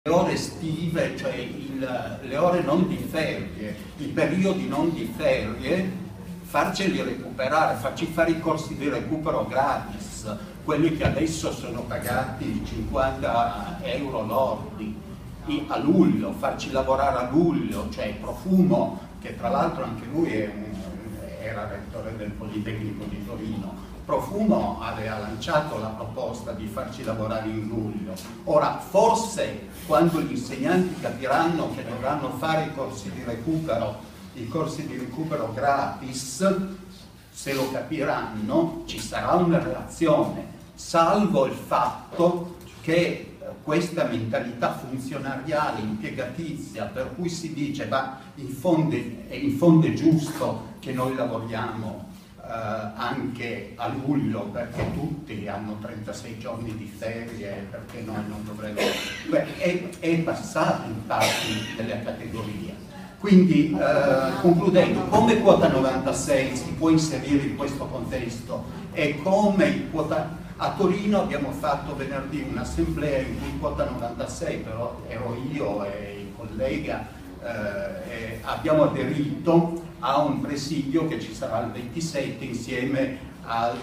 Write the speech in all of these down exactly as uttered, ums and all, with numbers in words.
le ore estive, cioè il, le ore non di ferie, i periodi non di ferie, farceli recuperare, farci fare i corsi di recupero gratis, quelli che adesso sono pagati cinquanta euro lordi a luglio, farci lavorare a luglio, cioè Profumo, che tra l'altro anche lui è un, era rettore del Politecnico di Torino, Profumo aveva lanciato la proposta di farci lavorare in luglio. Ora, forse quando gli insegnanti capiranno che dovranno fare i corsi di recupero, i corsi di recupero gratis, se lo capiranno, ci sarà una reazione, salvo il fatto che questa mentalità funzionariale, impiegatizia, per cui si dice, ma in fondo, in fondo è giusto che noi lavoriamo Uh, anche a luglio, perché tutti hanno trentasei giorni di ferie, perché noi non dovremmo... Beh, è, è passato in parte delle categorie. Quindi, uh, concludendo, come quota novantasei si può inserire in questo contesto e come il quota... A Torino abbiamo fatto venerdì un'assemblea in cui quota novantasei, però ero io e il collega, eh, e abbiamo aderito a un presidio che ci sarà il ventisette insieme ai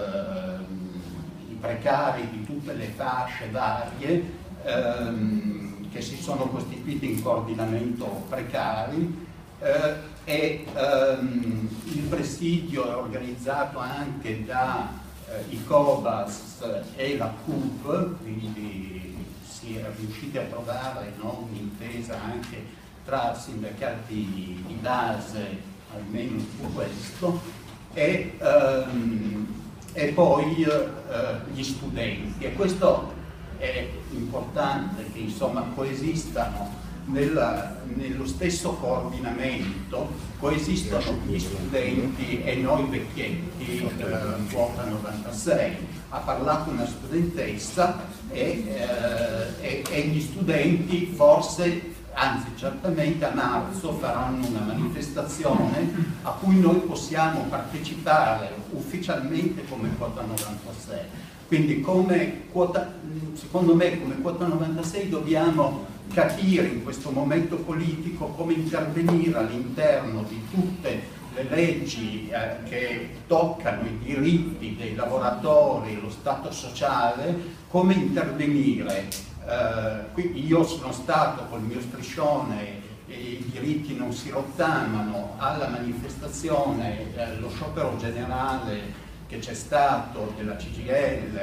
eh, precari di tutte le fasce varie ehm, che si sono costituiti in coordinamento precari eh, e ehm, il presidio è organizzato anche da eh, i Cobas e la C U P, quindi si è riusciti a trovare, no, un'intesa anche tra sindacati di base, almeno su questo, e, ehm, e poi eh, gli studenti. E questo è importante, che insomma coesistano nella, nello stesso coordinamento, coesistono gli studenti e noi vecchietti, eh, quota novantasei. Ha parlato una studentessa e, eh, e, e gli studenti forse, anzi certamente a marzo faranno una manifestazione a cui noi possiamo partecipare ufficialmente come quota novantasei. Quindi come quota, secondo me come quota novantasei dobbiamo capire in questo momento politico come intervenire all'interno di tutte le leggi eh, che toccano i diritti dei lavoratori, lo stato sociale, come intervenire. Uh, qui io sono stato col mio striscione e i diritti non si rottamano alla manifestazione, eh, lo sciopero generale che c'è stato della C G I L,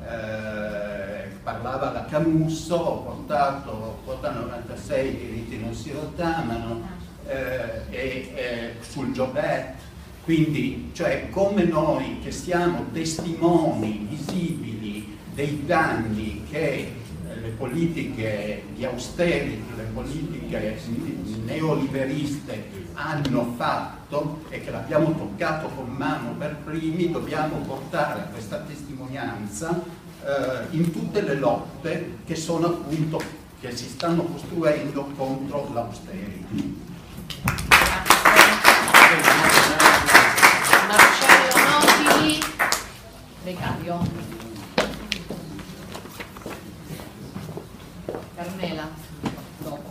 eh, parlava da Camusso, ho portato quota novantasei, i diritti non si rottamano, eh, e eh, sul Jobert, quindi cioè come noi che siamo testimoni visibili dei danni che le politiche di austerity, le politiche neoliberiste hanno fatto e che l'abbiamo toccato con mano per primi, dobbiamo portare questa testimonianza eh, in tutte le lotte che sono appunto, che si stanno costruendo contro l'austerity. Marcello Nobili, becario. Carmela, dopo.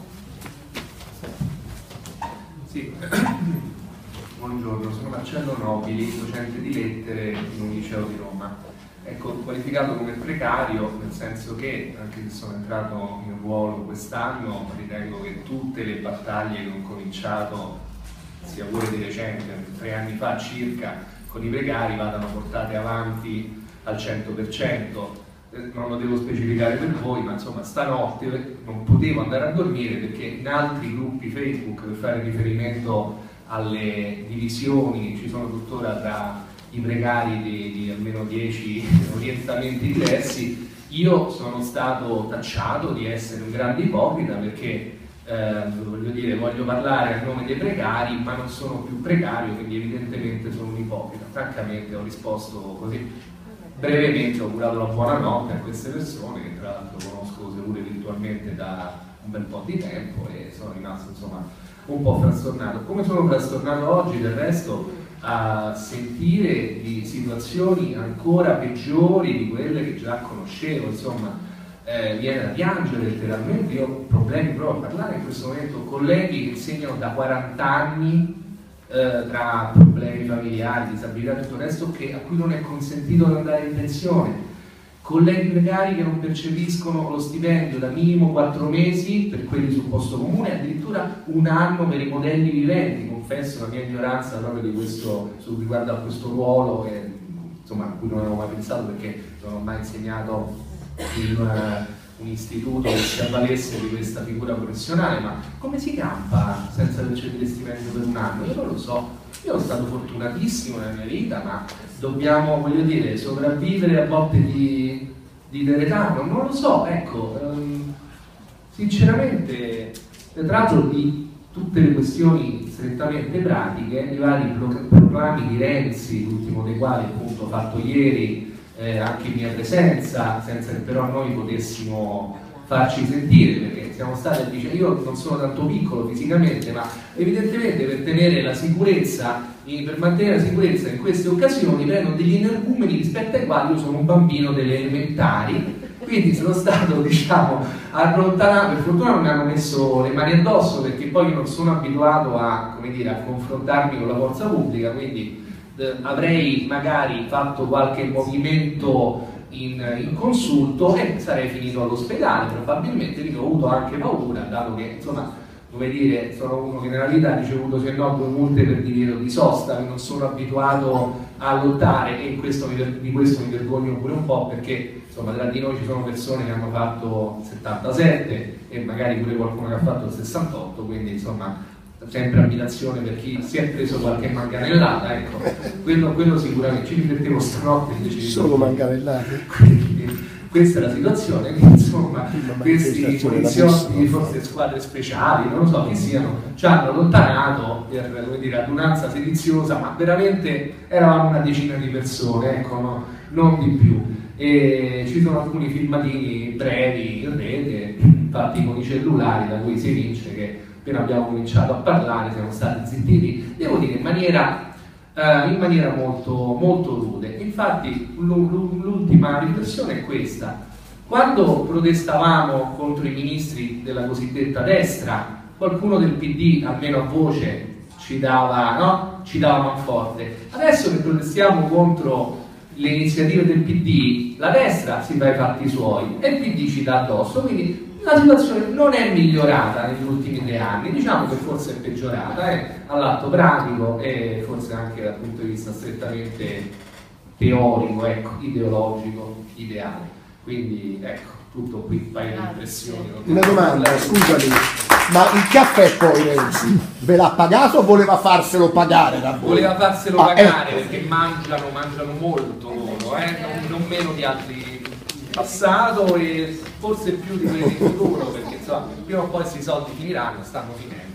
Sì, buongiorno, sono Marcello Nobili, docente di lettere in un liceo di Roma. Ecco, qualificato come precario, nel senso che, anche se sono entrato in ruolo quest'anno, ritengo che tutte le battaglie che ho cominciato, sia pure di recente, tre anni fa circa, con i precari vadano portate avanti al cento per cento. Non lo devo specificare per voi, ma insomma stanotte non potevo andare a dormire perché in altri gruppi Facebook, per fare riferimento alle divisioni, ci sono tuttora tra i precari di, di almeno dieci orientamenti diversi. Io sono stato tacciato di essere un grande ipocrita perché eh, voglio dire, voglio parlare a nome dei precari, ma non sono più precario, quindi evidentemente sono un ipocrita. Francamente ho risposto così. Brevemente ho augurato la buonanotte a queste persone, che tra l'altro conosco pure virtualmente da un bel po' di tempo, e sono rimasto insomma un po' frastornato. Come sono frastornato oggi del resto a sentire di situazioni ancora peggiori di quelle che già conoscevo, insomma eh, viene da piangere letteralmente. Io ho problemi proprio a parlare in questo momento con colleghi che insegnano da quaranta anni, eh, tra problemi familiari, disabilità e tutto il resto, che, a cui non è consentito di andare in pensione, colleghi precari che non percepiscono lo stipendio da minimo quattro mesi per quelli sul posto comune, addirittura un anno per i modelli viventi. Confesso la mia ignoranza proprio di questo, su riguardo a questo ruolo, che, insomma, a cui non avevo mai pensato perché non ho mai insegnato in uh, un istituto che si avvalesse di questa figura professionale. Ma come si campa senza percepire stipendio per un anno? Io non lo so. Io sono stato fortunatissimo nella mia vita, ma dobbiamo, voglio dire, sopravvivere a botte di, di teletano? Non lo so, ecco, um, sinceramente, tra l'altro di tutte le questioni strettamente pratiche, i vari proclami di Renzi, l'ultimo dei quali appunto fatto ieri, eh, anche in mia presenza, senza che però noi potessimo farci sentire, perché siamo stati a dire, io non sono tanto piccolo fisicamente, ma evidentemente per tenere la sicurezza, per mantenere la sicurezza in queste occasioni prendo degli energumeni rispetto ai quali io sono un bambino delle elementari, quindi sono stato, diciamo, allontanato. Per fortuna non mi hanno messo le mani addosso, perché poi io non sono abituato a, come dire, a confrontarmi con la forza pubblica, quindi eh, avrei magari fatto qualche movimento In, in consulto e sarei finito all'ospedale probabilmente. Quindi ho avuto anche paura, dato che, insomma, come dire, sono uno che nella vita ha ricevuto se no due multe per divieto di sosta, che non sono abituato a lottare, e in questo mi, di questo mi vergogno pure un po', perché insomma tra di noi ci sono persone che hanno fatto settantasette e magari pure qualcuno che ha fatto il sessantotto, quindi insomma sempre ammirazione per chi si è preso qualche manganellata, ecco, quello, quello sicuramente. Ci riflettevo stanotte invece di solo manganellate. Quindi questa è la situazione, che insomma questi poliziotti di forze squadre speciali, non lo so che siano, ci hanno allontanato per, come dire, adunanza sediziosa, ma veramente eravamo una decina di persone, ecco, no? Non di più. E ci sono alcuni filmatini brevi in rete fatti con i cellulari, da cui si evince che appena abbiamo cominciato a parlare siamo stati zittiti, devo dire in maniera, uh, in maniera molto, molto rude. Infatti l'ultima riflessione è questa: quando protestavamo contro i ministri della cosiddetta destra, qualcuno del P D, almeno a voce, ci dava, no? ci dava manforte. Adesso che protestiamo contro le iniziative del P D, la destra si fa i fatti suoi e il P D ci dà addosso, quindi la situazione non è migliorata negli ultimi tre anni, diciamo che forse è peggiorata eh, all'atto pratico e forse anche dal punto di vista strettamente teorico, ecco, ideologico, ideale. Quindi ecco, tutto qui, un paio di impressioni. Una domanda, scusami, ma il caffè poi Renzi ve l'ha pagato o voleva farselo pagare da voi? Voleva farselo ah, pagare ecco. Perché mangiano, mangiano molto loro, eh? non, non meno di altri passato e forse più di quelli in futuro, perché insomma prima o poi questi soldi finiranno, stanno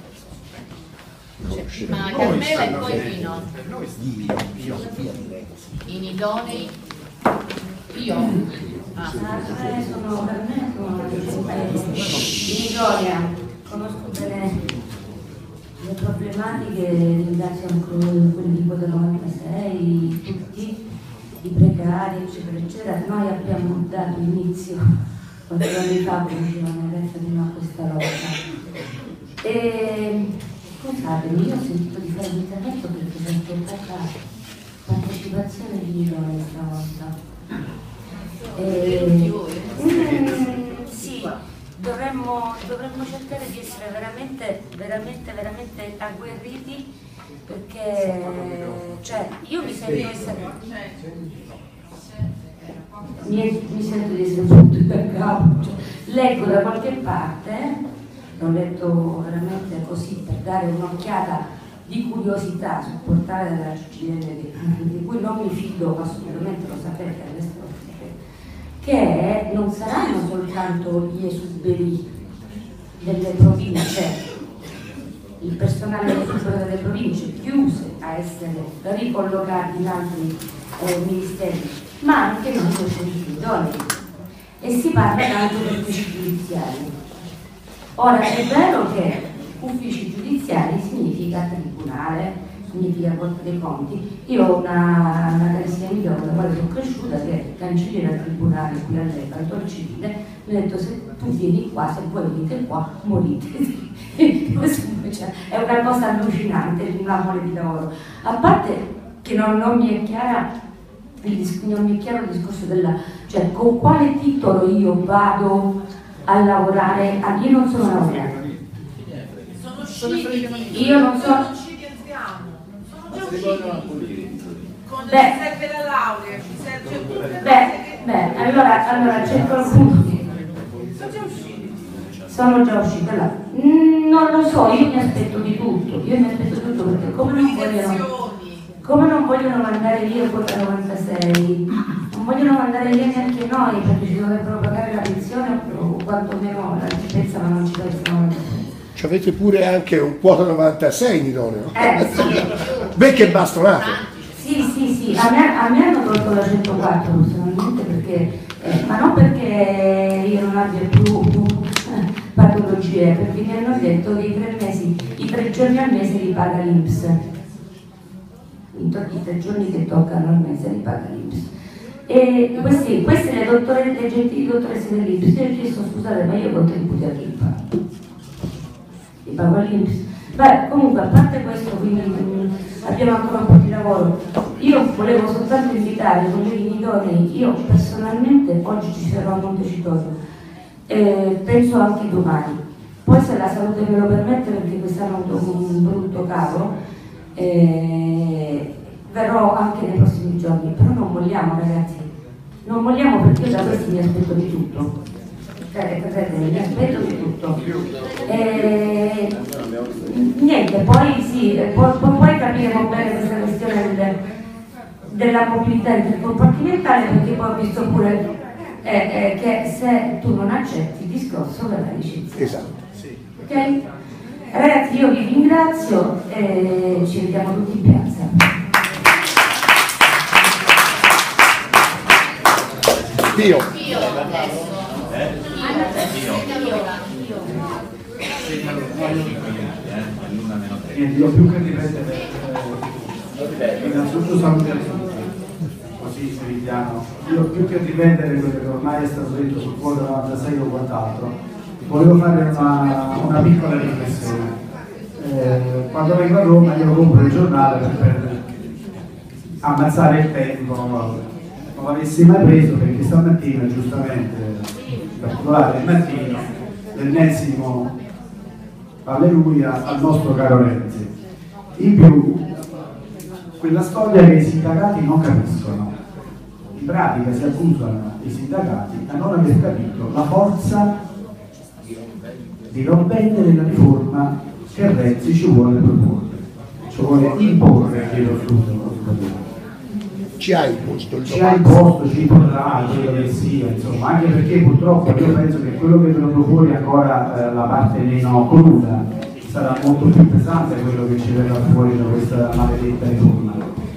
finendo. Cioè, ma Carmela e poi Pino. Per noi io, filosofia di Renzi. Inidonei? Io? Ah. Eh, sono per me sono in Italia, conosco bene le problematiche, ringrazio anche quelli di Quota novantasei, tutti i precari, eccetera, eccetera. Noi abbiamo dato inizio qualche anni fa, come dicevano adesso, fino a questa lotta. E scusatemi, io ho sentito di fare l'intervento perché mi è aspettata partecipazione di milioni stavolta. E, mm, sì, dovremmo, dovremmo cercare di essere veramente, veramente, veramente agguerriti, perché cioè, io mi sento essere mi, mi sento di essere tutto da capo, cioè, leggo da qualche parte, l'ho letto veramente così per dare un'occhiata di curiosità sul portale della C G I L, di cui non mi fido assolutamente, lo sapete, all'estero, che non saranno soltanto gli esuberi delle province, il personale delle province chiuse a essere ricollocati in altri eh, ministeri, ma anche non docenti idonei, e si parla anche di uffici giudiziari. Ora è vero che uffici giudiziari significa tribunale, significa Corte dei Conti. Io ho una, una carissima amica con la quale sono cresciuta, che è cancelliera del tribunale qui a Lepanto, al civile, mi ha detto: se tu vieni qua, se voi venite qua, morite. Cioè, è una cosa allucinante, un amore di lavoro. A parte che non, non mi è chiara, il, non mi è chiaro il discorso della, cioè con quale titolo io vado a lavorare, a, io non sono laureata. Sono usciti, Io non so. sono usciti, entriamo, sono già usciti. Con Beh. serve la laurea, ci serve tutte le Beh, beh, allora, allora c'è qualcuno. Sono già usciti. Sono già uscita là. Mm, non lo so, io mi aspetto di tutto, io mi aspetto di tutto perché come non vogliono, come non vogliono mandare via il quota novantasei, non vogliono mandare via neanche noi perché ci dovrebbero pagare la pensione o quantomeno la certezza, ma non ci pensano. Ci avete pure anche un quota novantasei in idoneo. Eh sì. Beh, che bastonate! Sì, sì, sì, a me, a me hanno tolto la centoquattro personalmente perché, eh, ma non perché io non abbia più, più eh, patologie, perché mi hanno detto che i tre mesi, i tre giorni al mese li paga l'I N P S. I, i tre giorni che toccano al mese li paga l'I N P S. E questi, queste le, dottore, le gentili dottoresse dell'I N P S, io ho chiesto: scusate, ma io contributi a chi pago? Li pago all'I N P S. Beh, comunque, a parte questo, quindi mh, abbiamo ancora un po' di lavoro. Io volevo soltanto invitare i colleghi idonei, io personalmente oggi ci sarò a Montecitorio, eh, penso anche domani. Poi se la salute me lo permette, perché quest'anno ho avuto un brutto calo, eh, verrò anche nei prossimi giorni, però non vogliamo, ragazzi, non vogliamo, perché io da questi mi aspetto di tutto. Capite, mi aspetto di tutto. Eh, niente, poi sì, poi, poi capiremo bene questa questione del, della mobilità intercompartimentale, perché poi ho visto pure eh, eh, che se tu non accetti il discorso verrà licenziato. Esatto. Ok? Ragazzi, io vi ringrazio e ci vediamo tutti in piazza. Pio. Io adesso. Niente, io più che ripetere, eh, innanzitutto salutare tutti, così si richiamo. Io più che ripetere quello che ormai è stato detto sul quota novantasei o quant'altro, volevo fare una, una piccola riflessione. Eh, quando vengo a Roma io compro il giornale per, per ammazzare il tempo, non l'avessi mai preso perché stamattina giustamente, in particolare il mattino, l'ennesimo alleluia al nostro caro Renzi. In più, quella storia che i sindacati non capiscono, in pratica si accusano i sindacati a non aver capito la forza di non vendere la riforma che Renzi ci vuole proporre, ci vuole imporre, chiedo scusa, Ci ha imposto il ci ha imposto, ci imporrà, quello che sia, insomma, anche perché purtroppo io penso che quello che è venuto fuori ancora eh, la parte meno cruda sarà molto più pesante quello che ci verrà fuori da questa maledetta riforma.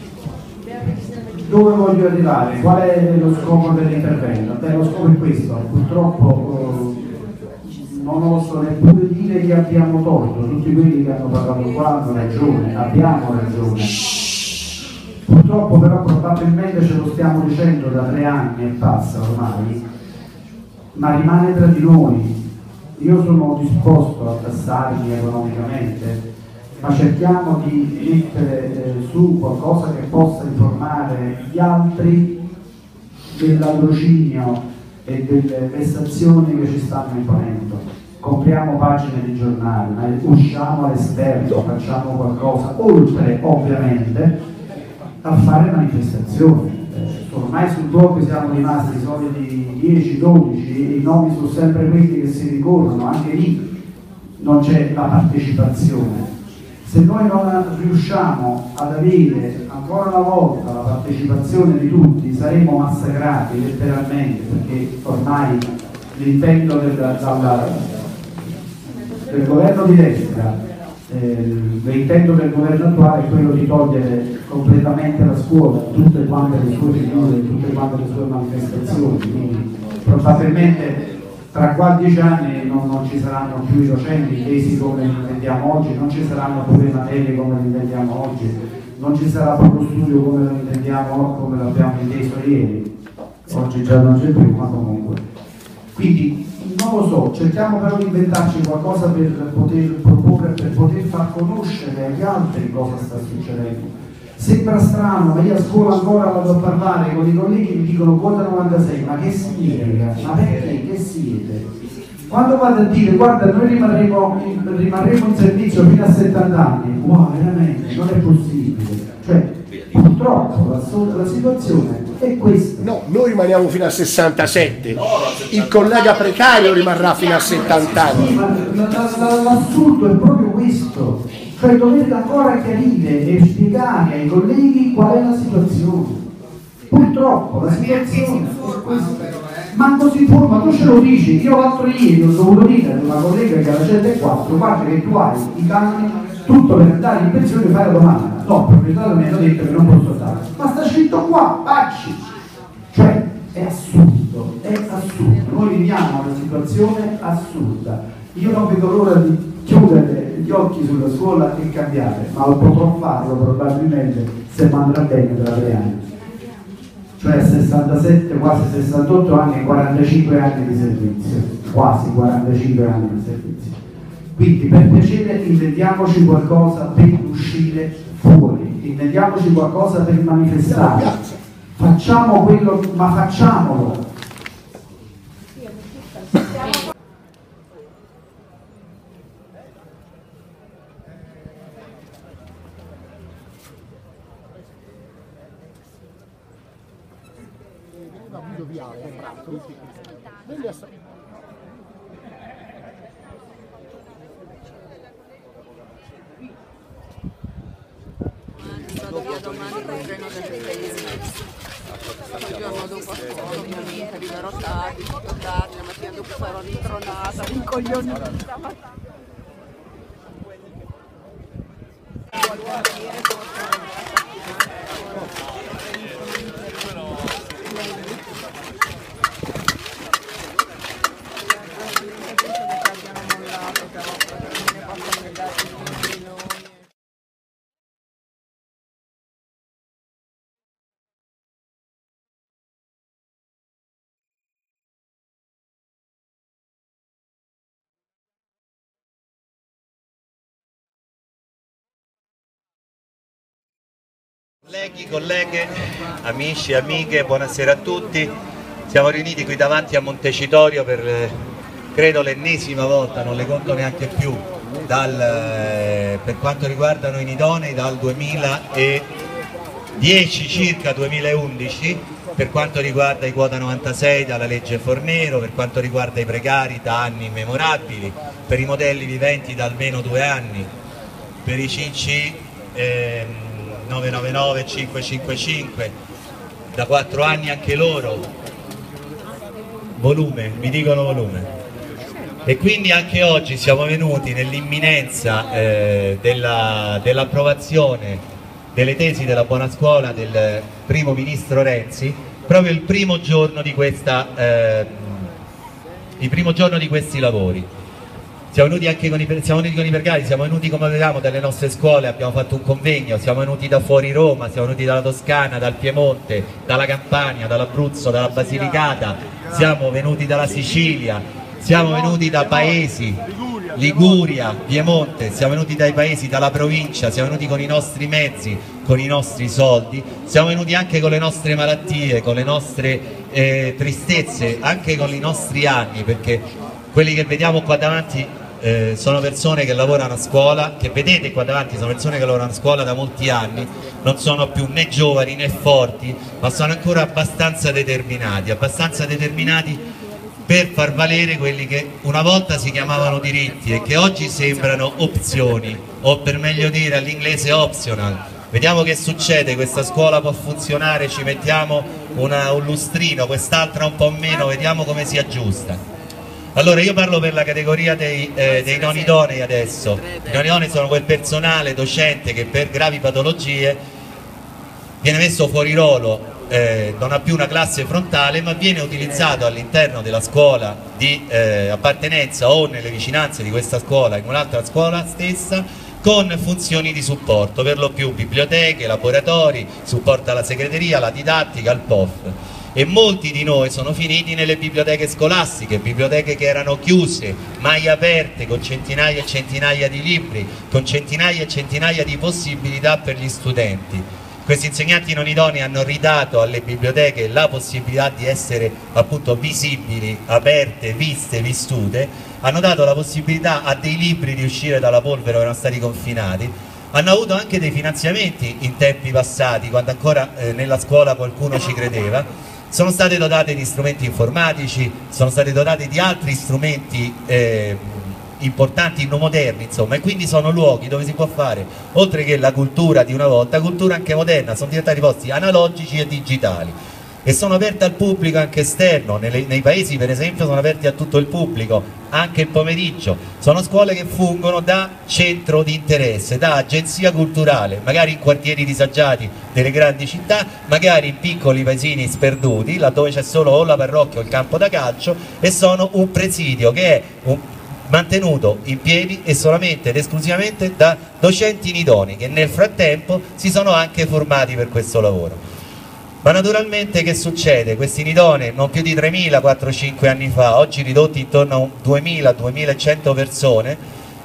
Dove voglio arrivare? Qual è lo scopo dell'intervento? Beh, lo scopo è questo, purtroppo eh, non oso neppure dire che abbiamo torto, tutti quelli che hanno parlato qua hanno ragione, abbiamo ragione. Purtroppo però probabilmente ce lo stiamo dicendo da tre anni e passa ormai, ma rimane tra di noi. Io sono disposto a tassarmi economicamente, ma cerchiamo di mettere eh, su qualcosa che possa informare gli altri del ladrocinio e delle vessazioni che ci stanno imponendo. Compriamo pagine di giornali, ma usciamo all'esterno, facciamo qualcosa, oltre ovviamente a fare manifestazioni. Eh, ormai sul blog siamo rimasti soliti dieci dodici, i nomi sono sempre quelli che si ricorrono, anche lì non c'è la partecipazione. Se noi non riusciamo ad avere ancora una volta la partecipazione di tutti, saremo massacrati letteralmente, perché ormai l'intento del, dalla, del governo di destra, eh, l'intento del governo attuale è quello di togliere completamente la scuola, tutte quante le sue figure, tutte quante le sue manifestazioni, quindi probabilmente tra quindici anni non, non ci saranno più i docenti tesi come li intendiamo oggi, non ci saranno più le materie come li intendiamo oggi, non ci sarà più lo studio come lo intendiamo, come l'abbiamo inteso ieri. Oggi già non c'è più, ma comunque. Quindi non lo so, cerchiamo però di inventarci qualcosa per poter proporre, per poter far conoscere agli altri cosa sta succedendo. Sembra strano, ma io a scuola ancora vado a parlare con i colleghi e mi dicono quota novantasei, ma che significa? Ma perché? Che siete? Quando vado a dire guarda noi rimarremo in, rimarremo in servizio fino a settanta anni, wow, veramente, non è possibile. Cioè, purtroppo la, la situazione è questa. No, noi rimaniamo fino a sessantasette, il collega precario rimarrà fino a settanta anni. Sì, ma l'assurdo è proprio questo. Cioè dovete ancora chiarire e spiegare ai colleghi qual è la situazione. Purtroppo la situazione è questa. Manco si informa, tu ce lo dici. Io l'altro ieri ho dovuto dire ad una collega che alla cento e quattro, guarda che tu hai i canoni, tutto per andare in pensione e fare la domanda. No, il proprietario mi hanno detto che non posso stare. Ma sta scritto qua, facci! Cioè, è assurdo, è assurdo. Noi viviamo una situazione assurda. Io non vedo l'ora di chiudere gli occhi sulla scuola e cambiare, ma lo potrò farlo probabilmente se mi andrà bene tra tre anni. Cioè sessantasette, quasi sessantotto anni e quarantacinque anni di servizio. Quasi quarantacinque anni di servizio. Quindi per piacere inventiamoci qualcosa per uscire fuori, inventiamoci qualcosa per manifestare. Facciamo quello, ma facciamolo. Il giorno dopo a scuola ovviamente arriverò tardi, tutto tardi, la mattina dopo sarò ritronata, rincoglionita. Colleghi, colleghe, amici e amiche, buonasera a tutti. Siamo riuniti qui davanti a Montecitorio per, eh, credo, l'ennesima volta, non le conto neanche più, dal, eh, per quanto riguardano i nidonei dal duemiladieci circa duemilaundici, per quanto riguarda i quota novantasei dalla legge Fornero, per quanto riguarda i precari da anni immemorabili, per i modelli viventi da almeno due anni, per i C C eh, nove nove nove, cinque cinque cinque, da quattro anni anche loro, volume, mi dicono volume. E quindi anche oggi siamo venuti nell'imminenza eh, dell'approvazione delle tesi della buona scuola del primo ministro Renzi, proprio il primo giorno di, questa, eh, il primo giorno di questi lavori. Siamo venuti anche con i, siamo venuti con i precari, siamo venuti come vedevamo dalle nostre scuole, abbiamo fatto un convegno, siamo venuti da fuori Roma, siamo venuti dalla Toscana, dal Piemonte, dalla Campania, dall'Abruzzo, dalla Basilicata, siamo venuti dalla Sicilia, siamo venuti da paesi, Liguria, Piemonte, siamo venuti dai paesi, dalla provincia, siamo venuti con i nostri mezzi, con i nostri soldi, siamo venuti anche con le nostre malattie, con le nostre eh, tristezze, anche con i nostri anni, perché quelli che vediamo qua davanti Eh, sono persone che lavorano a scuola, che vedete qua davanti sono persone che lavorano a scuola da molti anni, non sono più né giovani né forti, ma sono ancora abbastanza determinati, abbastanza determinati per far valere quelli che una volta si chiamavano diritti e che oggi sembrano opzioni, o per meglio dire all'inglese optional. Vediamo che succede, questa scuola può funzionare, ci mettiamo una, un lustrino, quest'altra un po' meno, vediamo come si aggiusta. Allora io parlo per la categoria dei, eh, dei non idonei adesso. I non idonei sono quel personale docente che per gravi patologie viene messo fuori ruolo eh, non ha più una classe frontale, ma viene utilizzato all'interno della scuola di eh, appartenenza o nelle vicinanze di questa scuola, in un'altra scuola stessa, con funzioni di supporto, per lo più biblioteche, laboratori, supporto alla segreteria, alla didattica, al P O F. E molti di noi sono finiti nelle biblioteche scolastiche, biblioteche che erano chiuse, mai aperte, con centinaia e centinaia di libri, con centinaia e centinaia di possibilità per gli studenti. Questi insegnanti non idonei hanno ridato alle biblioteche la possibilità di essere appunto visibili, aperte, viste, vissute, hanno dato la possibilità a dei libri di uscire dalla polvere che erano stati confinati, hanno avuto anche dei finanziamenti in tempi passati, quando ancora eh, nella scuola qualcuno ci credeva. Sono state dotate di strumenti informatici, sono state dotate di altri strumenti eh, importanti, non moderni, insomma, e quindi sono luoghi dove si può fare, oltre che la cultura di una volta, cultura anche moderna, sono diventati posti analogici e digitali. E sono aperte al pubblico anche esterno, Nelle, nei paesi per esempio sono aperti a tutto il pubblico, anche il pomeriggio. Sono scuole che fungono da centro di interesse, da agenzia culturale, magari in quartieri disagiati delle grandi città, magari in piccoli paesini sperduti, laddove c'è solo o la parrocchia o il campo da calcio, e sono un presidio che è un, mantenuto in piedi e solamente ed esclusivamente da docenti inidonei che nel frattempo si sono anche formati per questo lavoro. Ma naturalmente che succede? Questi nidonei, non più di tremila quattro cinque anni fa, oggi ridotti intorno a duemila duemilacento persone,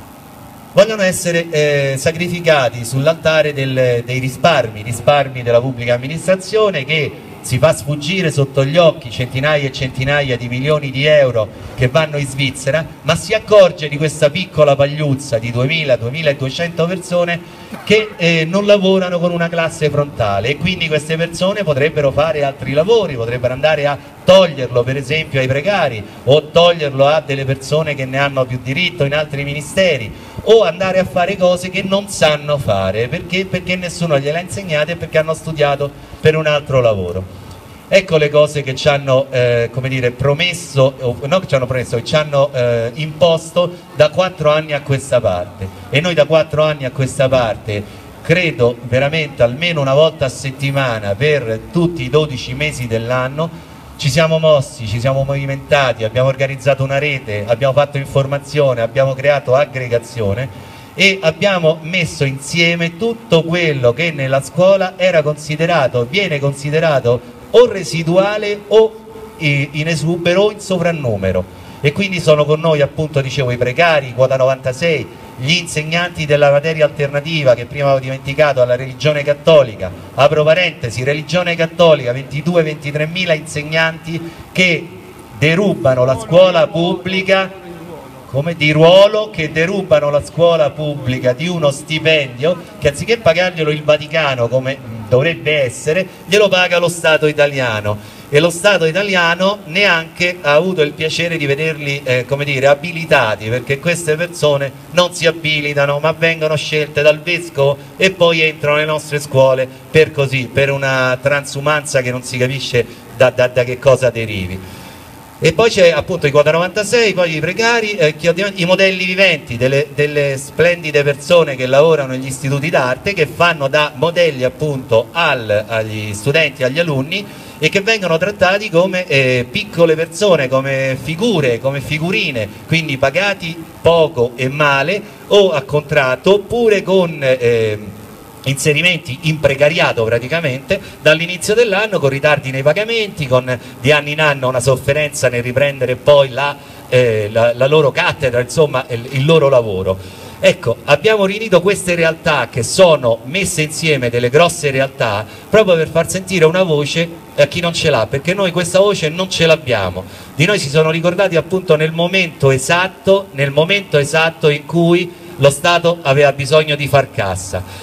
vogliono essere eh, sacrificati sull'altare del, dei risparmi, risparmi della pubblica amministrazione, che si fa sfuggire sotto gli occhi centinaia e centinaia di milioni di euro che vanno in Svizzera, ma si accorge di questa piccola pagliuzza di duemila duemiladuecento persone che eh, non lavorano con una classe frontale, e quindi queste persone potrebbero fare altri lavori, potrebbero andare a toglierlo per esempio ai precari, o toglierlo a delle persone che ne hanno più diritto in altri ministeri, o andare a fare cose che non sanno fare, perché? Perché nessuno gliele ha insegnate e perché hanno studiato per un altro lavoro. Ecco le cose che ci hanno eh, come dire, promesso, o no che ci hanno promesso, che ci hanno eh, imposto da quattro anni a questa parte. E noi da quattro anni a questa parte, credo veramente almeno una volta a settimana per tutti i dodici mesi dell'anno, ci siamo mossi, ci siamo movimentati, abbiamo organizzato una rete, abbiamo fatto informazione, abbiamo creato aggregazione e abbiamo messo insieme tutto quello che nella scuola era considerato, viene considerato o residuale o in esubero o in sovrannumero. E quindi sono con noi, appunto, dicevo, i precari, quota novantasei, gli insegnanti della materia alternativa che prima avevo dimenticato, alla religione cattolica, apro parentesi, religione cattolica, ventidue ventitré mila insegnanti che derubano la scuola pubblica come di ruolo, che derubano la scuola pubblica di uno stipendio che anziché pagarglielo il Vaticano come dovrebbe essere, glielo paga lo Stato italiano. E lo Stato italiano neanche ha avuto il piacere di vederli eh, come dire, abilitati, perché queste persone non si abilitano ma vengono scelte dal vescovo e poi entrano nelle nostre scuole per così, per una transumanza che non si capisce da, da, da che cosa derivi. E poi c'è appunto i quota novantasei, poi i precari, eh, i modelli viventi delle, delle splendide persone che lavorano negli istituti d'arte, che fanno da modelli appunto al, agli studenti, agli alunni, e che vengono trattati come eh, piccole persone, come figure, come figurine, quindi pagati poco e male o a contratto, oppure con eh, inserimenti in precariato praticamente dall'inizio dell'anno, con ritardi nei pagamenti, con di anno in anno una sofferenza nel riprendere poi la, eh, la, la loro cattedra, insomma il, il loro lavoro. Ecco, abbiamo riunito queste realtà che sono messe insieme, delle grosse realtà, proprio per far sentire una voce a chi non ce l'ha, perché noi questa voce non ce l'abbiamo. Di noi si sono ricordati appunto nel momento esatto, nel momento esatto in cui lo Stato aveva bisogno di far cassa.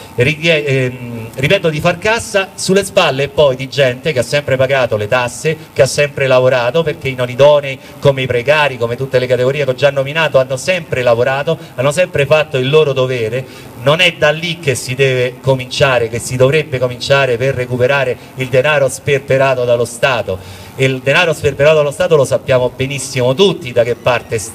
Ripeto, di far cassa sulle spalle poi di gente che ha sempre pagato le tasse, che ha sempre lavorato, perché i non idonei, come i precari, come tutte le categorie che ho già nominato, hanno sempre lavorato, hanno sempre fatto il loro dovere. Non è da lì che si deve cominciare, che si dovrebbe cominciare per recuperare il denaro sperperato dallo Stato. E il denaro sperperato dallo Stato lo sappiamo benissimo tutti da che parte sta.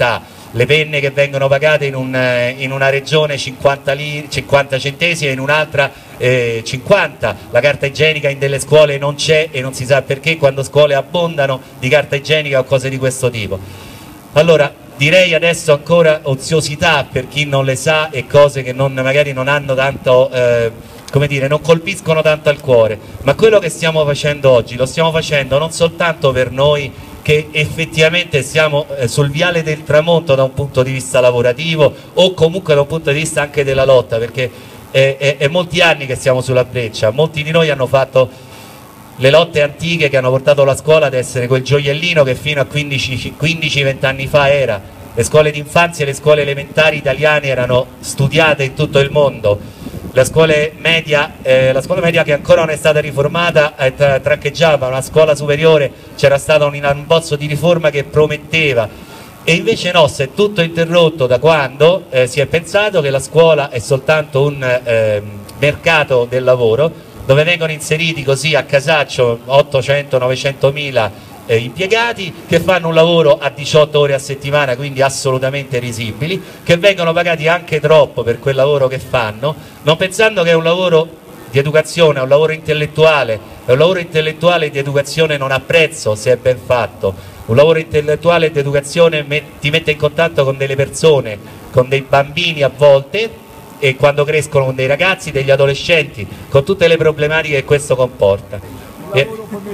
le penne che vengono pagate in, un, in una regione cinquanta, lire, cinquanta centesimi e in un'altra eh, cinquanta, la carta igienica in delle scuole non c'è e non si sa perché, quando scuole abbondano di carta igienica o cose di questo tipo. Allora direi adesso ancora oziosità per chi non le sa e cose che non, magari non hanno tanto, eh, come dire, non colpiscono tanto al cuore, ma quello che stiamo facendo oggi lo stiamo facendo non soltanto per noi che effettivamente siamo eh, sul viale del tramonto da un punto di vista lavorativo o comunque da un punto di vista anche della lotta, perché è, è, è molti anni che siamo sulla breccia, molti di noi hanno fatto le lotte antiche che hanno portato la scuola ad essere quel gioiellino che fino a quindici venti anni fa era. Le scuole d'infanzia e le scuole elementari italiane erano studiate in tutto il mondo. La scuola media, eh, la scuola media che ancora non è stata riformata eh, tra, traccheggiava, una scuola superiore c'era stato un, un bozzo di riforma che prometteva, e invece no, si è tutto interrotto da quando eh, si è pensato che la scuola è soltanto un eh, mercato del lavoro dove vengono inseriti così a casaccio ottocento novecento mila Eh, impiegati che fanno un lavoro a diciotto ore a settimana, quindi assolutamente risibili, che vengono pagati anche troppo per quel lavoro che fanno, non pensando che è un lavoro di educazione, è un lavoro intellettuale, è un lavoro intellettuale e di educazione non ha prezzo se è ben fatto. Un lavoro intellettuale e di educazione met- ti mette in contatto con delle persone, con dei bambini a volte, e quando crescono con dei ragazzi, degli adolescenti, con tutte le problematiche che questo comporta. E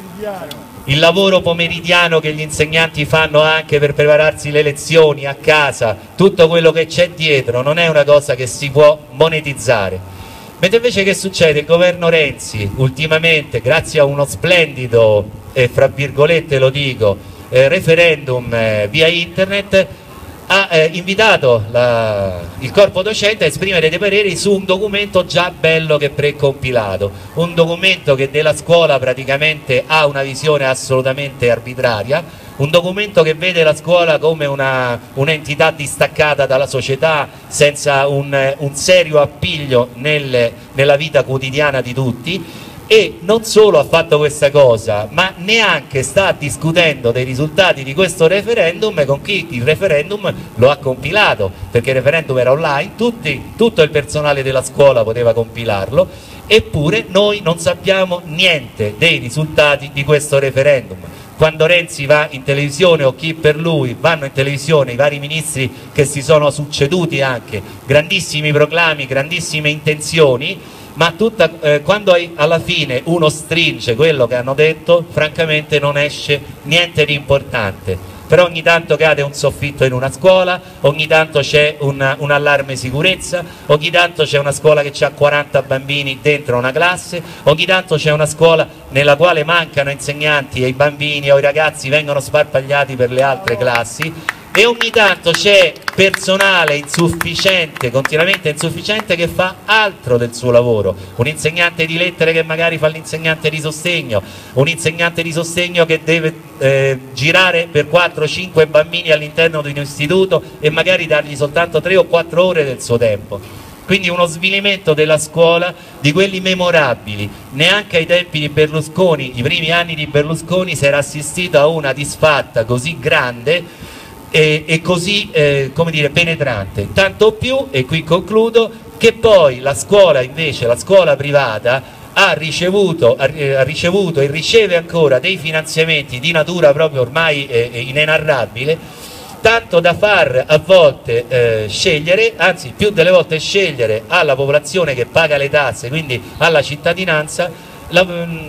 il lavoro pomeridiano che gli insegnanti fanno anche per prepararsi le lezioni a casa, tutto quello che c'è dietro non è una cosa che si può monetizzare. Mentre invece che succede? Il governo Renzi ultimamente, grazie a uno splendido, eh, fra virgolette lo dico, eh, referendum eh, via internet, ha eh, invitato la, il corpo docente a esprimere dei pareri su un documento già bello che precompilato, un documento che della scuola praticamente ha una visione assolutamente arbitraria, un documento che vede la scuola come una, un'entità distaccata dalla società, senza un, un serio appiglio nel, nella vita quotidiana di tutti. E non solo ha fatto questa cosa, ma neanche sta discutendo dei risultati di questo referendum con chi il referendum lo ha compilato, perché il referendum era online, tutti, tutto il personale della scuola poteva compilarlo, eppure noi non sappiamo niente dei risultati di questo referendum. Quando Renzi va in televisione, o chi per lui vanno in televisione, i vari ministri che si sono succeduti, anche grandissimi proclami, grandissime intenzioni, ma tutta, eh, quando hai, alla fine uno stringe quello che hanno detto, francamente non esce niente di importante. Però ogni tanto cade un soffitto in una scuola, ogni tanto c'è un, un allarme sicurezza, ogni tanto c'è una scuola che ha quaranta bambini dentro una classe, ogni tanto c'è una scuola nella quale mancano insegnanti e i bambini o i ragazzi vengono sparpagliati per le altre classi, e ogni tanto c'è personale insufficiente, continuamente insufficiente, che fa altro del suo lavoro. Un insegnante di lettere che magari fa l'insegnante di sostegno, un insegnante di sostegno che deve eh, girare per quattro cinque bambini all'interno di un istituto e magari dargli soltanto tre o quattro ore del suo tempo. Quindi uno svilimento della scuola di quelli memorabili. Neanche ai tempi di Berlusconi, i primi anni di Berlusconi, si era assistito a una disfatta così grande e, e così eh, come dire, penetrante, tanto più, e qui concludo, che poi la scuola invece, la scuola privata, ha ricevuto, ha ricevuto e riceve ancora dei finanziamenti di natura proprio ormai eh, inenarrabile, tanto da far a volte eh, scegliere, anzi più delle volte scegliere alla popolazione che paga le tasse, quindi alla cittadinanza, la,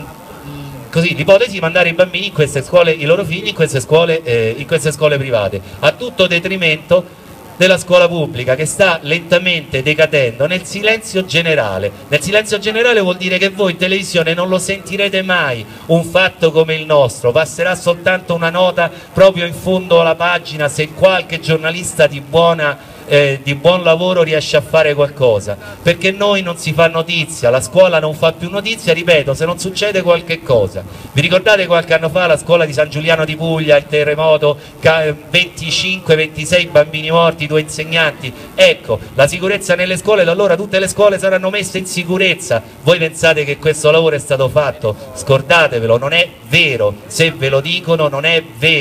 così, l'ipotesi di mandare i bambini in queste scuole, i loro figli in queste scuole, eh, in queste scuole private, a tutto detrimento della scuola pubblica, che sta lentamente decadendo nel silenzio generale. Nel silenzio generale vuol dire che voi in televisione non lo sentirete mai un fatto come il nostro, passerà soltanto una nota proprio in fondo alla pagina se qualche giornalista di buona Eh, di buon lavoro riesce a fare qualcosa, perché noi non si fa notizia, la scuola non fa più notizia, ripeto, se non succede qualche cosa. Vi ricordate qualche anno fa la scuola di San Giuliano di Puglia, il terremoto, venticinque ventisei bambini morti, due insegnanti? Ecco, la sicurezza nelle scuole, allora tutte le scuole saranno messe in sicurezza. Voi pensate che questo lavoro è stato fatto? Scordatevelo, non è vero, se ve lo dicono non è vero.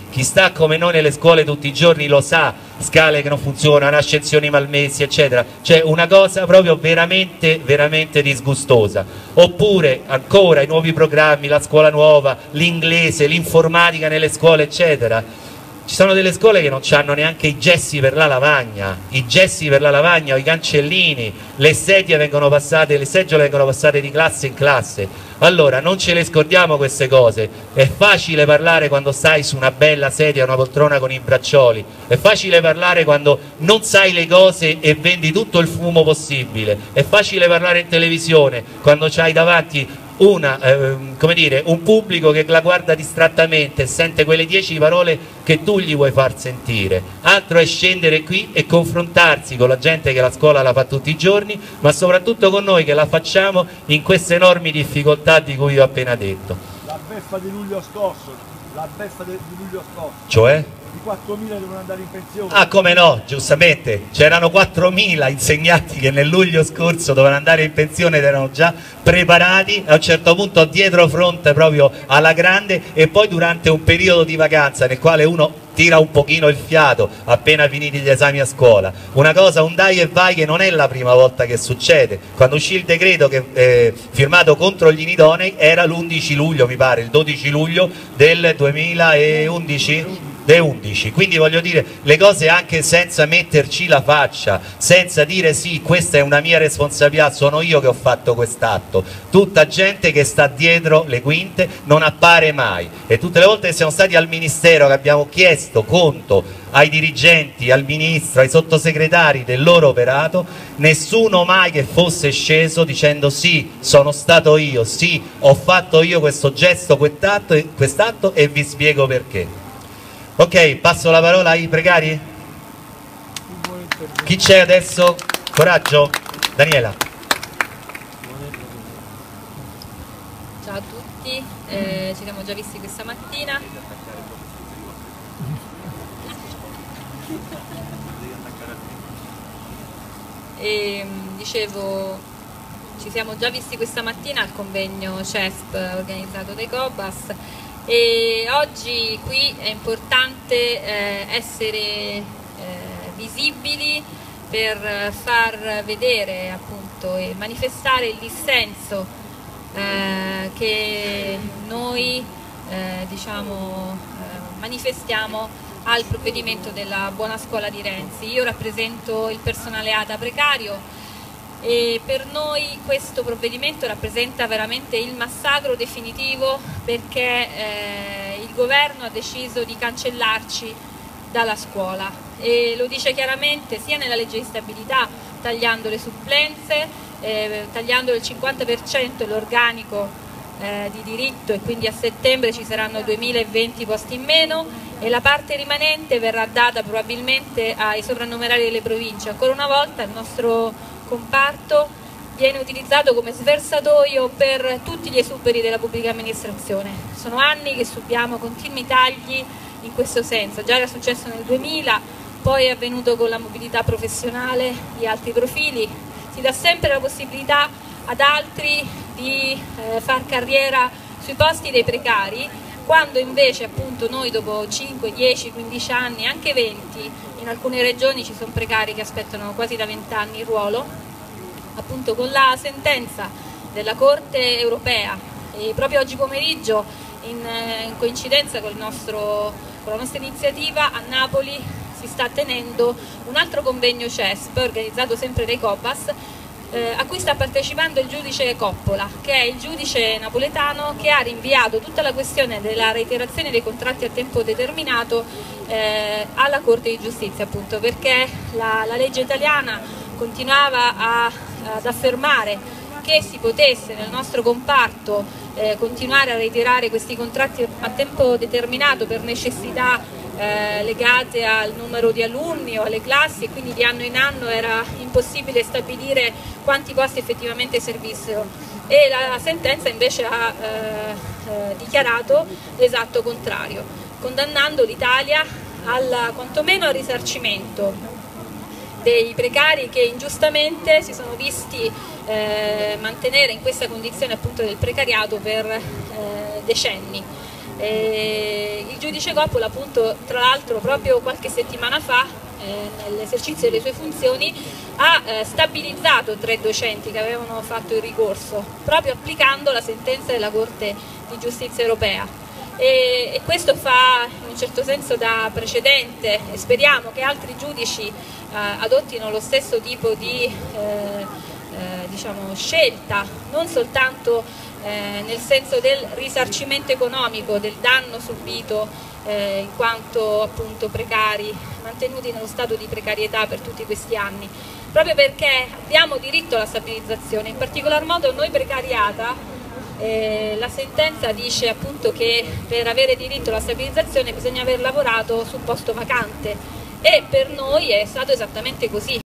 chi sta come noi nelle scuole tutti i giorni lo sa, scale che non funzionano, ascensioni malmessi eccetera, cioè una cosa proprio veramente veramente disgustosa. Oppure ancora i nuovi programmi, la scuola nuova, l'inglese, l'informatica nelle scuole eccetera. Ci sono delle scuole che non hanno neanche i gessi per la lavagna, i gessi per la lavagna o i cancellini, le sedie vengono passate, le seggiole vengono passate di classe in classe. Allora non ce le scordiamo queste cose, è facile parlare quando stai su una bella sedia, una poltrona con i braccioli, è facile parlare quando non sai le cose e vendi tutto il fumo possibile, è facile parlare in televisione quando c'hai davanti Una, eh, come dire, un pubblico che la guarda distrattamente e sente quelle dieci parole che tu gli vuoi far sentire. Altro è scendere qui e confrontarsi con la gente che la scuola la fa tutti i giorni, ma soprattutto con noi che la facciamo in queste enormi difficoltà di cui vi ho appena detto. La beffa di luglio scorso, la beffa di luglio scorso. Cioè? I quattromila devono andare in pensione. Ah, come no, giustamente, c'erano quattromila insegnanti che nel luglio scorso dovevano andare in pensione ed erano già preparati a un certo punto dietro fronte proprio alla grande, e poi durante un periodo di vacanza nel quale uno tira un pochino il fiato appena finiti gli esami a scuola, una cosa, un dai e vai che non è la prima volta che succede. Quando uscì il decreto che, eh, firmato contro gli inidonei era l'undici luglio, mi pare, il dodici luglio del duemilaundici, undici. Quindi voglio dire, le cose anche senza metterci la faccia, senza dire sì, questa è una mia responsabilità, sono io che ho fatto quest'atto. Tutta gente che sta dietro le quinte, non appare mai, e tutte le volte che siamo stati al Ministero che abbiamo chiesto conto ai dirigenti, al Ministro, ai sottosegretari del loro operato, nessuno mai che fosse sceso dicendo sì, sono stato io, sì, ho fatto io questo gesto, quest'atto, quest'atto e vi spiego perché. Ok, passo la parola ai precari. Chi c'è adesso? Coraggio? Daniela. Ciao a tutti, eh, ci siamo già visti questa mattina. E dicevo, ci siamo già visti questa mattina al convegno C E S P organizzato dai Cobas. E oggi qui è importante eh, essere eh, visibili per far vedere appunto e manifestare il dissenso eh, che noi eh, diciamo eh, manifestiamo al provvedimento della Buona Scuola di Renzi. Io rappresento il personale A T A precario e per noi questo provvedimento rappresenta veramente il massacro definitivo, perché eh, il governo ha deciso di cancellarci dalla scuola e lo dice chiaramente sia nella legge di stabilità, tagliando le supplenze, eh, tagliando il cinquanta per cento l'organico eh, di diritto, e quindi a settembre ci saranno duemilaventi posti in meno, e la parte rimanente verrà data probabilmente ai sovrannumerari delle province. Ancora una volta il nostro comparto viene utilizzato come sversatoio per tutti gli esuberi della pubblica amministrazione. Sono anni che subiamo continui tagli in questo senso, già era successo nel duemila, poi è avvenuto con la mobilità professionale di altri profili, si dà sempre la possibilità ad altri di eh, far carriera sui posti dei precari, quando invece appunto noi dopo cinque, dieci, quindici anni, anche venti, in alcune regioni ci sono precari che aspettano quasi da venti anni il ruolo, appunto con la sentenza della Corte europea. E proprio oggi pomeriggio, in, in coincidenza con, il nostro, con la nostra iniziativa, a Napoli si sta tenendo un altro convegno C E S P organizzato sempre dai Cobas, Eh, a cui sta partecipando il giudice Coppola, che è il giudice napoletano che ha rinviato tutta la questione della reiterazione dei contratti a tempo determinato eh, alla Corte di Giustizia, appunto perché la, la legge italiana continuava a, ad affermare che si potesse nel nostro comparto eh, continuare a reiterare questi contratti a tempo determinato per necessità Eh, legate al numero di alunni o alle classi, e quindi di anno in anno era impossibile stabilire quanti posti effettivamente servissero, e la, la sentenza invece ha eh, eh, dichiarato l'esatto contrario, condannando l'Italia al quantomeno al risarcimento dei precari che ingiustamente si sono visti eh, mantenere in questa condizione appunto del precariato per eh, decenni. E il giudice Coppola, appunto, tra l'altro proprio qualche settimana fa, eh, nell'esercizio delle sue funzioni, ha eh, stabilizzato tre docenti che avevano fatto il ricorso, proprio applicando la sentenza della Corte di Giustizia europea. E, e questo fa in un certo senso da precedente, e speriamo che altri giudici eh, adottino lo stesso tipo di eh, eh, diciamo, scelta, non soltanto eh, nel senso del risarcimento economico del danno subito eh, in quanto appunto precari, mantenuti nello stato di precarietà per tutti questi anni, proprio perché abbiamo diritto alla stabilizzazione, in particolar modo noi precariata. Eh, la sentenza dice appunto che per avere diritto alla stabilizzazione bisogna aver lavorato sul posto vacante, e per noi è stato esattamente così.